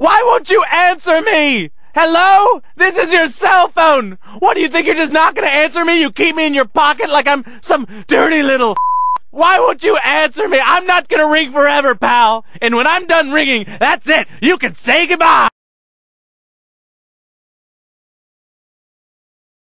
Why won't you answer me? Hello? This is your cell phone. What, do you think you're just not gonna answer me? You keep me in your pocket like I'm some dirty little... Why won't you answer me? I'm not gonna ring forever, pal. And when I'm done ringing, that's it. You can say goodbye.